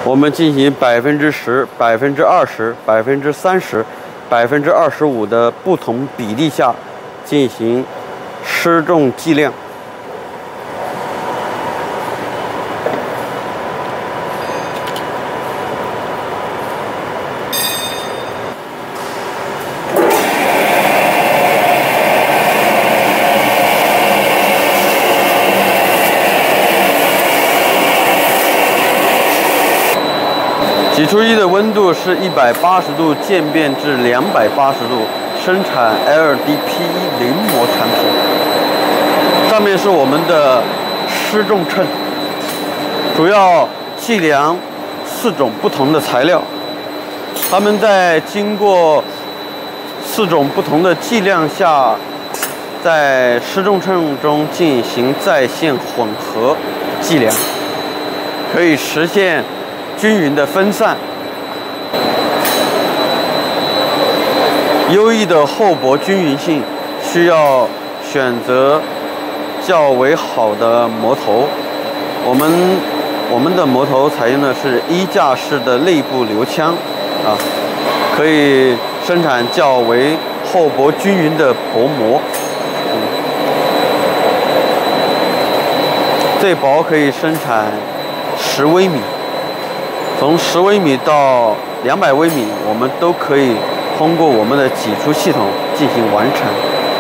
我们进行10%、20%、30%、25%的不同比例下进行施重计量。挤出液的温度是180度渐变至280度，生产 LDPE 零模产品。上面是我们的施重秤，主要计量4种不同的材料，它们在经过4种不同的计量下，在施重秤中进行在线混合计量，可以实现均匀的分散。优异的厚薄均匀性需要选择较为好的磨头。我们的磨头采用的是衣架式的内部流枪可以生产较为厚薄均匀的薄膜。最薄可以生产10微米。从10微米到200微米，我们都可以通过我们的挤出系统进行完成。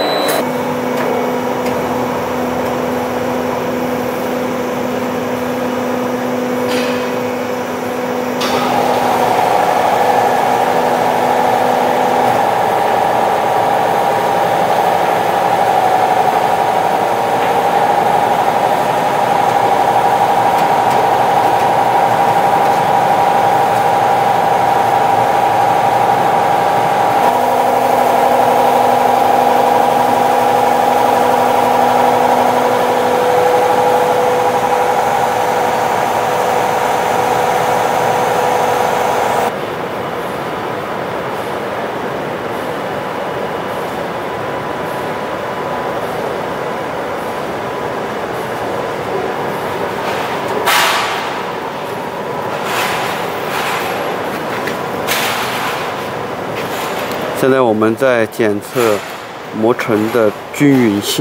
现在我们在检测磨层的均匀性。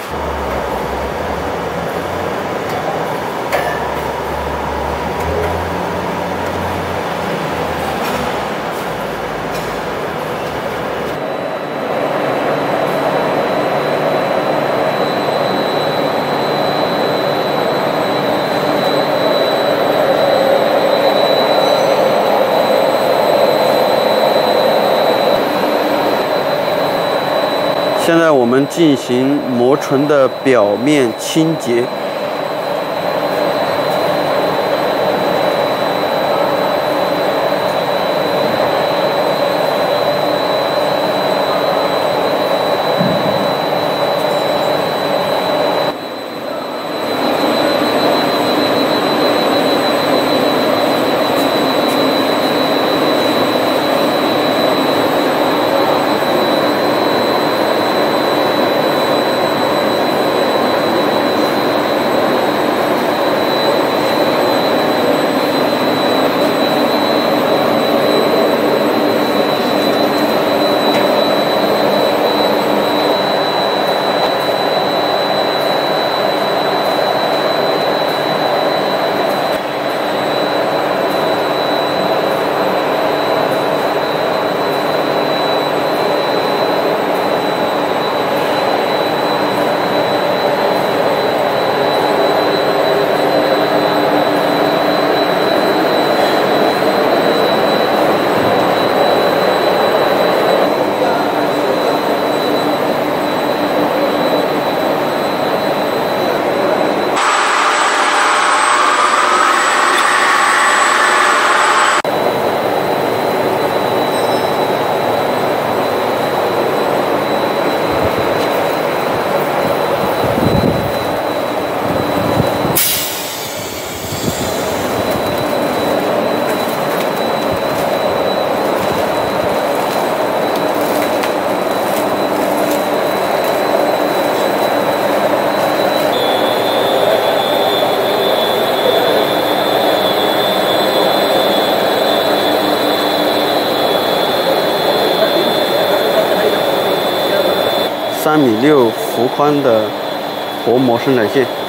现在我们进行磨唇的表面清洁。 3.6米幅宽的薄膜生产线。